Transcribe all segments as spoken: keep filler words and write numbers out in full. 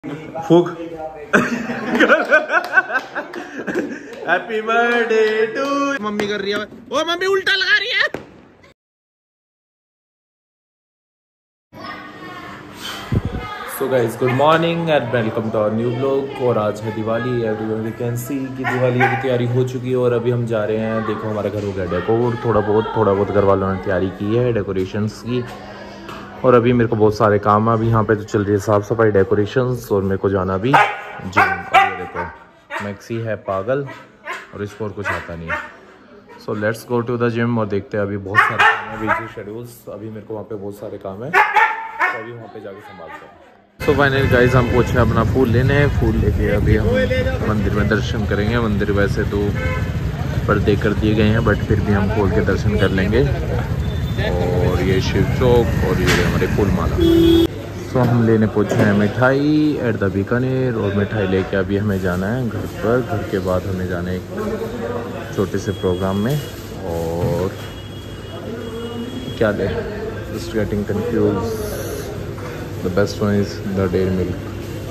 फूक। Happy birthday to. Mummy कर रही है, ओ मम्मी उल्टा लगा रही है। So guys good morning and welcome to our new blog. और आज है Diwali. Everyone you can see कि दिवाली की तैयारी हो चुकी है और अभी हम जा रहे हैं। देखो हमारा घर हो गया डेकोर, थोड़ा बहुत थोड़ा बहुत घर वालों ने तैयारी की है डेकोरेशंस की। और अभी मेरे को बहुत सारे काम है। अभी यहाँ पे तो चल रही है साफ़ सफाई, डेकोरेशंस, और मेरे को जाना भी जिम। और ये देखो मैक्सी है पागल और इसको और कुछ आता नहीं है। So let's go to the gym और देखते हैं। अभी बहुत सारे काम है, बिजी शेड्यूल्स। अभी मेरे को वहाँ पे बहुत सारे काम है, तो अभी वहाँ पे जाके संभालते हैं। सो फाइनली गाइस हम पहुँचे अपना फूल लेने। फूल लेके अभी हम मंदिर में दर्शन करेंगे। मंदिर वैसे तो पर्दे कर दिए गए हैं, बट फिर भी हम खोल के दर्शन कर लेंगे। और ये शिव चौक और ये हमारे फूल माला। सो हम लेने पहुँचे हैं मिठाई एट द बीकानेर। और मिठाई लेके अभी हमें जाना है घर पर। घर के बाद हमें जाना है एक छोटे से प्रोग्राम में। और क्या ले, just getting confuse. The best one is the Dairy Milk.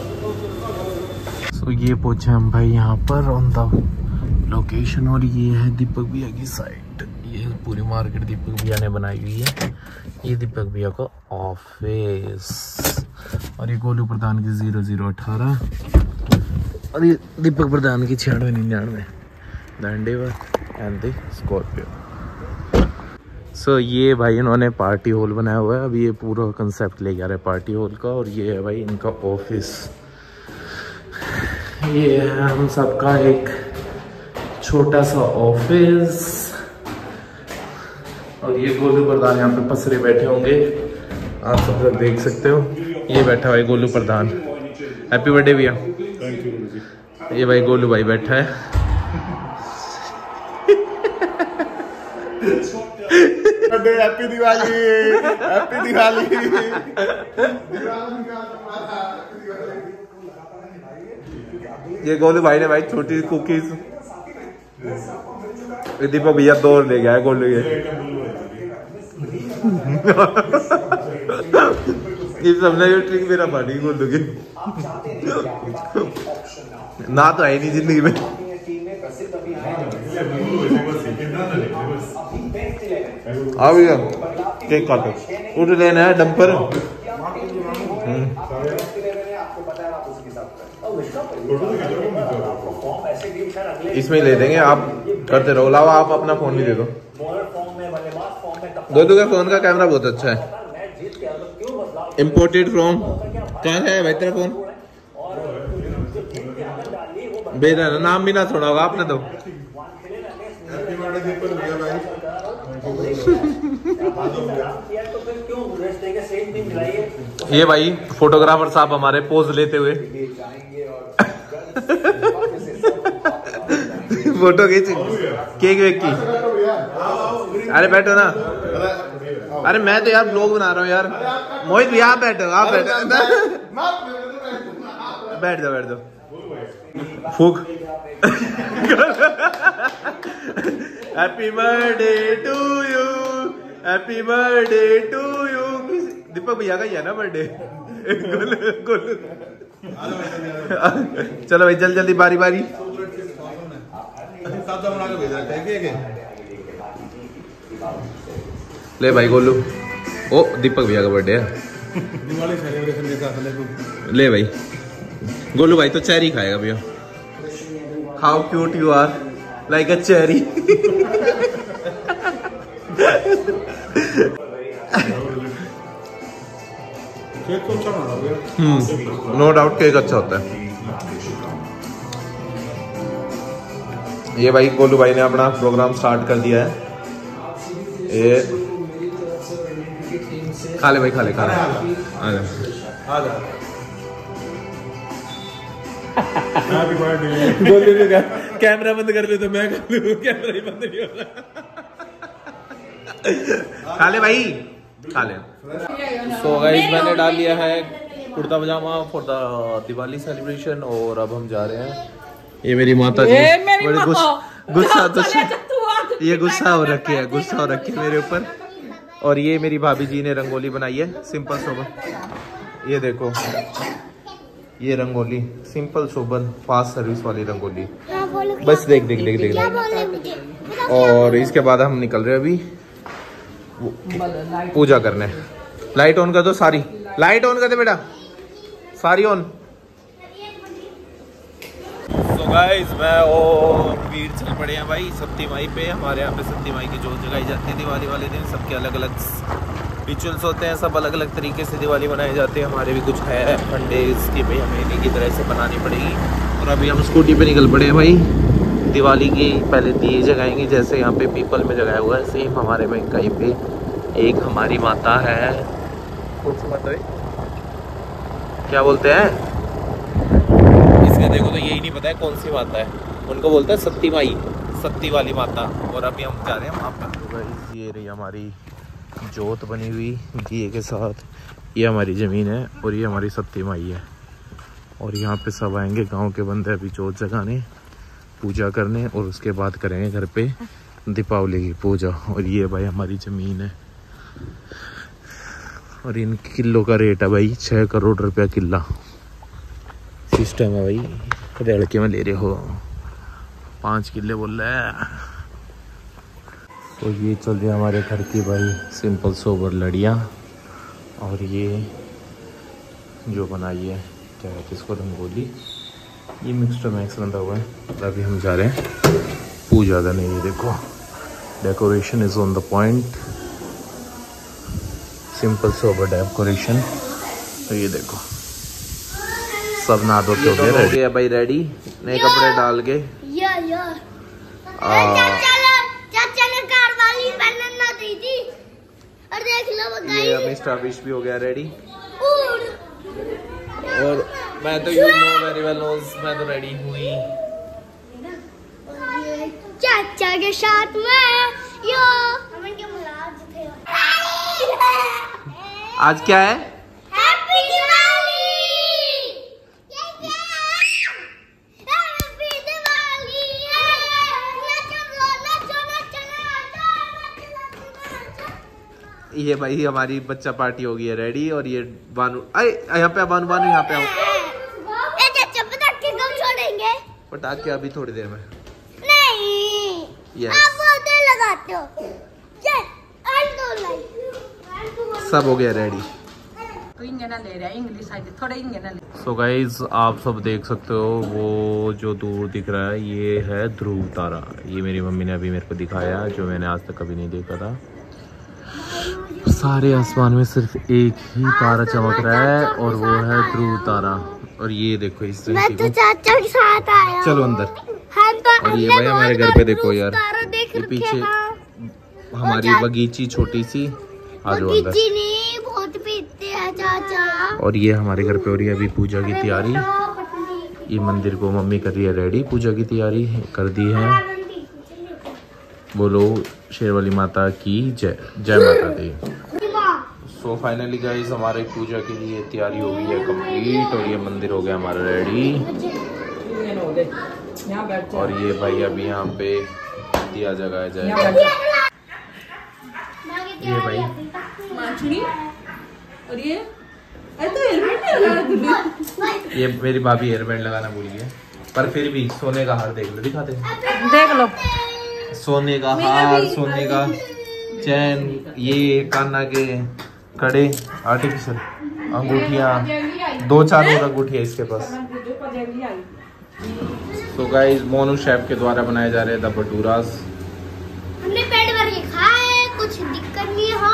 So ये पहुँचे हम भाई यहाँ पर ऑन द लोकेशन। और ये है दीपक भैया की साइड। ये पूरी मार्केट दीपक भैया ने बनाई हुई है। ये दीपक भैया का ऑफिस। और ये गोलू प्रधान की जीरो जीरो अठारह। और ये दीपक प्रधान की छियानवे निन्यानवे the Endeavour and the Scorpio. So ये भाई इन्होंने पार्टी हॉल बनाया हुआ है। अभी ये पूरा कंसेप्ट ले जा रहे हैं पार्टी हॉल का। और ये है भाई इनका ऑफिस। ये है हम सबका एक छोटा सा ऑफिस। और ये गोलू प्रधान यहाँ पे पसरे बैठे होंगे, आप सब लोग देख सकते हो। ये बैठा भाई गोलू प्रधान। हैप्पी बर्थडे भैया। ये भाई गोलू भाई बैठा है। Happy Diwali, happy Diwali. ये गोलू भाई ने भाई छोटी कुकीज। दीपक भैया दौड़ ले गया है गोलू ये। ये सबने जो ट्रिक मेरा पानी गोलू की ना तो है नहीं जिंदगी में। आ भैया केक काटो, उठ लेना है डंपर। इसमें ले देंगे, आप करते रहो। लाओ आप अपना फोन भी दे दो। गोलू का फोन का कैमरा बहुत अच्छा है, इम्पोर्टेड फ्रॉम। कहाँ है भाई तेरा फोन? बेरा नाम भी ना छोड़ा होगा आपने तो। ये भाई फोटोग्राफर साहब हमारे पोज लेते हुए फोटो खींच केक वेक की। अरे बैठो ना। अरे मैं तो यार ब्लॉग बना रहा हूँ यार। मोहित भी आप बैठो, आप बैठो। बैठ जाओ बैठ जाओ। फूक। Happy birthday to you, happy birthday to you. Deepak भैया का ही है ना बर्थडे। चलो भाई जल्दी जल्दी बारी बारी। ले भाई गोलू। ओ दीपक भैया का बर्थडे है। दिवाली सेलिब्रेशन जैसा। ले भाई गोलू भाई तो चेरी खाएगा भैया। How cute you are, like a cherry. No doubt cake अच्छा होता है। ये भाई गोलू भाई ने अपना प्रोग्राम स्टार्ट कर दिया है। ये खा ले भाई, खा ले खा ले। आ जा। गोलू कैमरा बंद कर दे तो मैं कर लूं। कैमरा ही बंद नहीं हो रहा। खा ले भाई, खा ले। सो गाइस मैंने डाल लिया है kurta pyjama for the Diwali celebration. और अब हम जा रहे हैं। ये मेरी माता जी बड़े गुस्सा तो ये गुस्सा हो रखी है, गुस्सा हो रखी है मेरे ऊपर। और ये मेरी भाभी जी ने रंगोली बनाई है सिंपल सोबर। ये देखो ये rangoli simple sober fast service वाली रंगोली। हाँ, बोलो बस देख देख देख देख, क्या देख। बोल रहे मुझे? और इसके बाद हम निकल रहे हैं अभी वो पूजा करने। लाइट ऑन कर दो सारी, लाइट ऑन कर दे बेटा, सारी ऑन। सो गाइस मैं और वीर चल पड़े हैं भाई सत्ती माई पे। हमारे यहाँ पे सत्ती माई की जोत जगाई जाती है दिवाली वाले दिन। सबके अलग अलग रिचुअल्स होते हैं, सब अलग अलग तरीके से दिवाली मनाए जाते हैं। हमारे भी कुछ है फंडे इसकी भाई हमें इन्हीं की तरह से बनानी पड़ेगी। और अभी हम स्कूटी पे निकल पड़े हैं भाई दिवाली की। पहले दिए जगाएंगे जैसे यहाँ पे पीपल में जगाया हुआ है सेम हमारे में कहीं पे एक हमारी माता है, कुछ मतलब क्या बोलते हैं इसका देखो तो यही नहीं पता है कौन सी माता है, उनको बोलते हैं सत्ती माई, सत्ती वाली माता। और अभी हम जा रहे हैं वहाँ पर। ये रही हमारी जोत बनी हुई दिए के साथ, ये हमारी ज़मीन है और ये हमारी सत्ती माई है। और यहाँ पे सब आएंगे गांव के बंदे अभी जोत जगाने, पूजा करने और उसके बाद करेंगे घर पे दीपावली की पूजा। और ये भाई हमारी ज़मीन है और इन किलो का रेट है भाई छः करोड़ रुपया किला। सिस्टम है भाई, लड़के में ले रहे हो पाँच किले बोल रहे हैं। तो ये चल रही है हमारे घर की भाई सिंपल सोबर लड़ियाँ। और ये जो बनाई है क्या कहते इसको रंगोली, ये मिक्सर मैक्स बंधा हुआ है। और अभी हम जा रहे हैं पूजा करने। ये देखो decoration is on the point, simple sober decoration. तो ये देखो सब नहा धो के हो गए भाई रेडी, नए कपड़े डाल के। या या चाचा ने चाचा ने कार वाली पहनना ना दी थी। और देख लो वो ये गाइस मिस्टर अभिष भी हो गया रेडी। और और मैं तो you know very well knows मैं तो रेडी हुई चाचा के साथ में यो हमन के मुलाज थे। आज क्या है? हैप्पी दिवाली। हैप्पी दिवाली। नचो नचो नचो नचो। ये भाई हमारी बच्चा पार्टी हो गई है रेडी। और ये बानू अरे यहाँ पे बानू बानू यहाँ पे आओ। ए चाचा पटाखे कब छोड़ेंगे? पटाखे अभी थोड़ी देर में। नहीं Yes. आप बहुत देर लगाते हो। चल आज दो लाइक सब हो गया रेडी। तो इंग्लिश ले रहा है, इंग्लिश आती थोड़ा इंग्लिश ले। सो गाइज आप सब देख सकते हो वो जो दूर दिख रहा है ये है ध्रुव तारा। ये मेरी मम्मी ने अभी मेरे को दिखाया जो मैंने आज तक कभी नहीं देखा था। सारे आसमान में सिर्फ एक ही तारा चमक रहा है और वो है ध्रुव तारा। और ये देखो इस मैं तो चाचा के साथ आया। चलो अंदर। हम तो और ये भाई हमारे घर पे देखो यार, ये पीछे हमारी बगीची छोटी सी, आ जाओ अंदर। बगीची नहीं बहुत पीते हैं चाचा। और ये हमारे घर पे हो रही है अभी पूजा की तैयारी। ये मंदिर को मम्मी कर रही है रेडी, पूजा की तैयारी कर दी है। बोलो शेरवाली माता की जय, जय माता दी। सो फाइनली गाइस हमारे पूजा के लिए तैयारी हो गई है कंप्लीट। और ये मंदिर हो गया हमारा रेडी। और ये भाई अभी यहाँ पे दिया जगाया जाएगा। ये भाई और ये अरे तो हेलमेट नहीं लगा। ये मेरी भाभी हेयरबैंड लगाना भूल गई है, पर फिर भी सोने का हार देख लो, दिखाते हैं। देख लो सोने का हार, सोने का चैन, ये काना के कड़े, आर्टिफिशियल अंगूठियाँ, दो चार और अंगूठियाँ इसके पास। तो गाइस मोनू शेफ के द्वारा बनाए जा रहे थे भटूरास। हमने पेट भर के खाए, कुछ दिक्कत नहीं हो।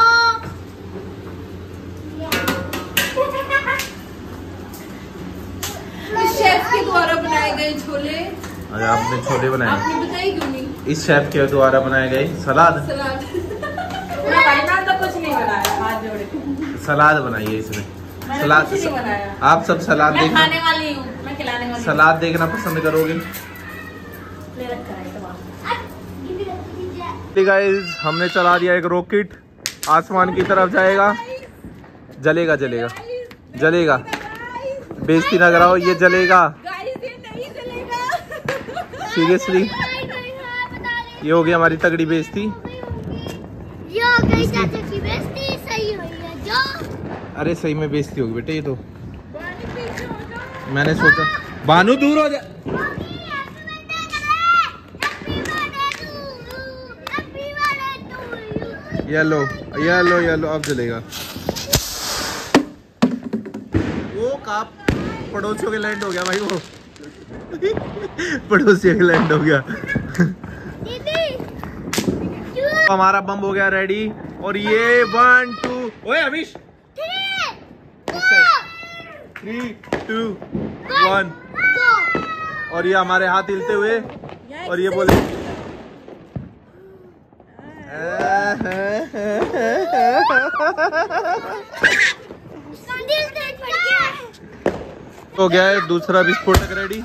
शेफ के द्वारा बनाए गए छोले। अरे आपने छोले बनाए? आपने बताई क्यों नहीं? इस शेफ के द्वारा बनाए गए सलाद। सलाद तो कुछ नहीं बनाया, हाथ जोड़े के। सलाद बनाई है इसने। सलाद कुछ नहीं बनाया। आप सब सलाद मैं देखना, खाने वाली हूँ, मैं खिलाने वाली हूँ। सलाद देखना पसंद करोगे। ले रखा है तो गाइस हमने चला दिया एक रॉकेट, आसमान की तरफ जाएगा। जलेगा जलेगा जलेगा, बेइज्जती ना कराओ, ये जलेगा सीरियसली। ये हो गई हमारी तगड़ी बेइज्जती। ये हो गई चाचा की बेइज्जती, सही हुई है जो। अरे सही में बेइज्जती होगी बेटे, ये तो मैंने सोचा बानू दूर हो जा। येलो येलो येलो अब जलेगा। वो कहाँ पड़ोसियों के लैंड हो गया भाई, वो पड़ोसियों के लैंड हो गया। हमारा बम हो गया रेडी और ये वन टू ओए अमीश थ्री टू वन और ये हमारे हाथ हिलते हुए और ये बोले हो गया है दूसरा विस्फोटक रेडी।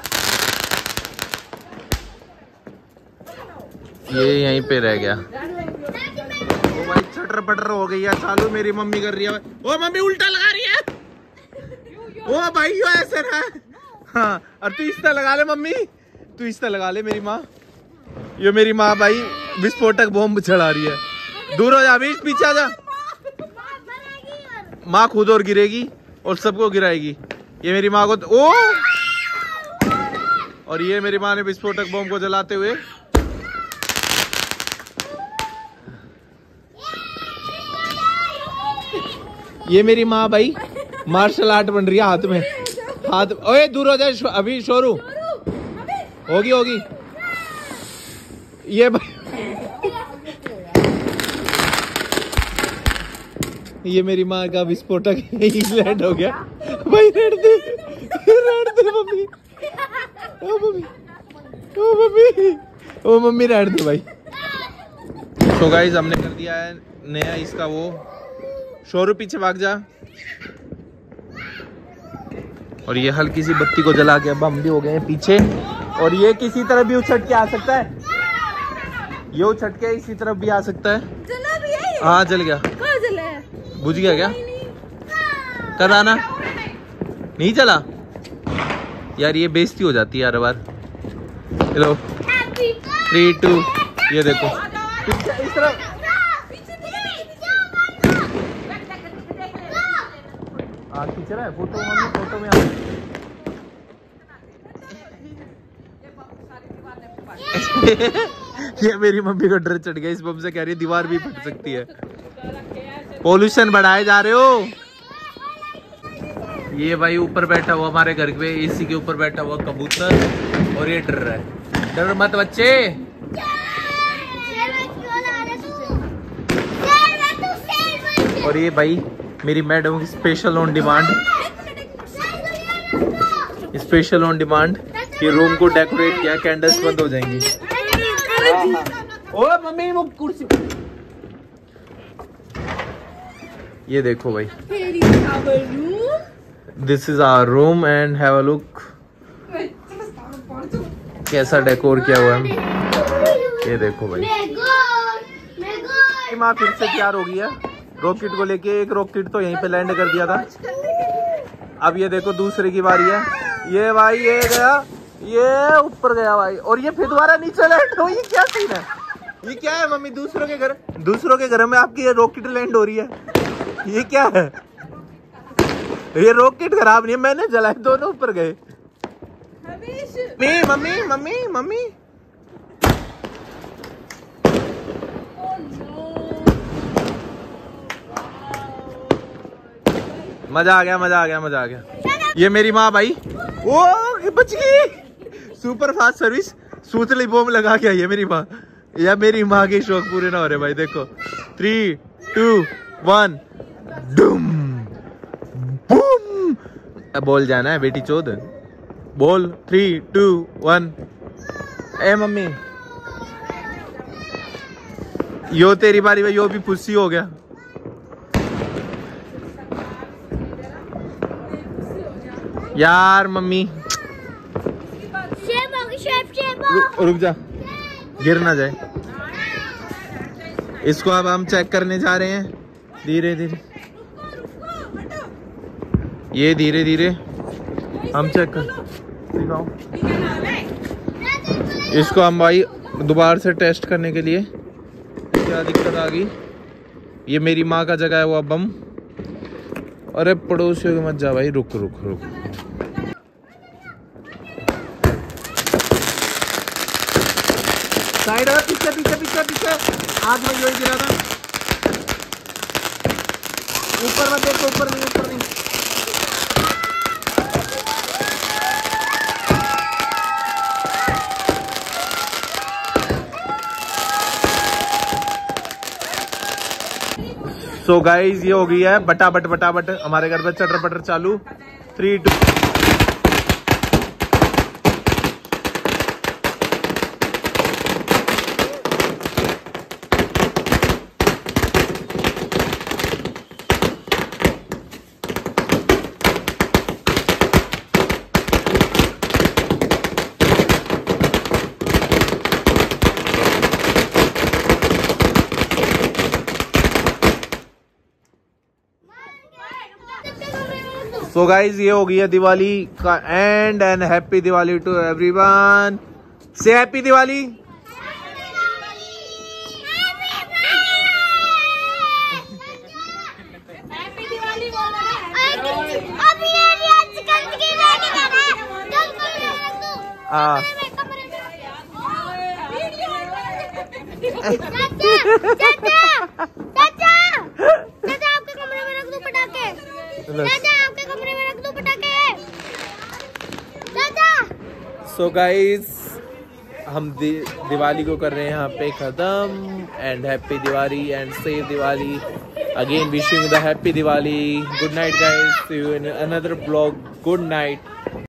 ये यहीं पे रह गया। ओ भाई चटर पटर हो गई है चालू, मेरी मम्मी कर रही है। ओ मम्मी उल्टा लगा रही है। ओ भाई यो ऐसे ना, हाँ और तू इस तरह लगा ले मम्मी, तू इस तरह लगा ले मेरी माँ। ये मेरी माँ भाई विस्फोटक बॉम्ब चढ़ा रही है। दूर हो जा अभी, पीछे आ जा। माँ खुद और गिरेगी और सबको गिराएगी। ये मेरी माँ को ओ और ये मेरी माँ ने विस्फोटक बॉम्ब को जलाते हुए ये मेरी माँ भाई मार्शल आर्ट बन रही है हाथ में, हाथ। ओए दूर हो जाए शो, अभी शोरू होगी होगी ये भाई ये मेरी माँ का विस्फोटक लैंड हो गया भाई। रेड दे रेड दे मम्मी, ओ मम्मी ओ मम्मी ओ मम्मी रेड दे भाई। तो गाइस हमने कर दिया है नया इसका वो शोरू, पीछे भाग जा। और ये हल्की सी बत्ती को जला के बम भी हो गए हैं पीछे और ये किसी तरफ भी उछट के आ सकता है, ये उछट के इसी तरफ भी आ सकता है। चला भी है ये? हाँ जल गया। कहाँ जला है? बुझ गया क्या? कर आना नहीं चला यार, ये बेइज्जती हो जाती है हर बार। हेलो थ्री टू ये देखो इस तरफ खींच रहा है फोटो, मम्मी फोटो में ये मेरी मम्मी को डर चढ़ गया इस बम से, कह रही है दीवार भी फट सकती है। पोल्यूशन बढ़ाए जा रहे हो। ये भाई ऊपर बैठा हुआ हमारे घर पे एसी के ऊपर बैठा हुआ कबूतर और ये डर रहा है। डर मत बच्चे। और ये भाई मेरी मैडम की special on demand, special on demand ये रूम को डेकोरेट किया, कैंडल्स बंद हो जाएंगी। ओ मम्मी वो कुर्सी, ये देखो भाई this is our room and have a look, कैसा डेकोर किया हुआ है। ये देखो भाई माँ फिर से तैयार हो गई है रॉकेट को लेके। एक रॉकेट तो यहीं पे लैंड कर दिया था, अब ये देखो दूसरे की बारी है। ये भाई ये गया, ये ऊपर गया भाई और ये फिर दोबारा नीचे लैंड हो। ये क्या सीन है? ये क्या है मम्मी? दूसरों के घर दूसरों के घर में आपकी ये रॉकेट लैंड हो रही है, ये क्या है? ये रॉकेट खराब नहीं है, मैंने जलाए, दोनों ऊपर गए। मम्मी मम्मी मम्मी मम्मी मजा आ गया मजा आ गया मजा आ गया। ये मेरी माँ भाई ओ बच गई, सुपर फास्ट सर्विस, सूतली बम लगा के आई है मेरी माँ। या मेरी माँ के शौक पूरे ना हो रहे भाई। देखो थ्री टू वन डूम बूम। अब बोल जाना है बेटी चौध, बोल थ्री टू वन। ए मम्मी यो तेरी बारी में, यो भी पुस्सी हो गया। यार मम्मी रु, रुक जा गिर ना जाए। इसको अब हम चेक करने जा रहे हैं धीरे धीरे, ये धीरे धीरे हम चेक कर दिखाओ इसको। हम भाई दोबारा से टेस्ट करने के लिए क्या दिक्कत आ गई। ये मेरी माँ का जगह है वो बम। अरे पड़ोसियों के मत जा भाई, रुक रुक रुक। साइड है, पीछे पीछे पीछे पीछे। आज मैं यही गिरा था। ऊपर मत देखो, ऊपर नहीं, ऊपर नहीं। सो so गाइज ये हो गई है बटाबट बटाबट हमारे घर पे चटर पटर चालू। थ्री टू सो गाइज ये हो गई है दिवाली का end and happy Diwali to everyone. Say happy Diwali. हाँ सो गाइज हम दि, दिवाली को कर रहे हैं यहाँ पे खत्म। And happy Diwali and safe Diwali again, wishing the happy Diwali. Good night guys, see you in another blog. Good night.